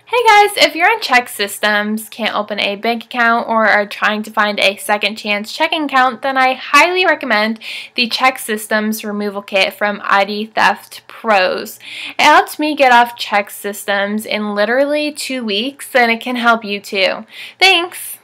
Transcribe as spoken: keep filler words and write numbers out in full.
Hey guys, if you're on ChexSystems, can't open a bank account, or are trying to find a second chance checking account, then I highly recommend the ChexSystems Removal Kit from I D Theft Pros. It helped me get off ChexSystems in literally two weeks, and it can help you too. Thanks!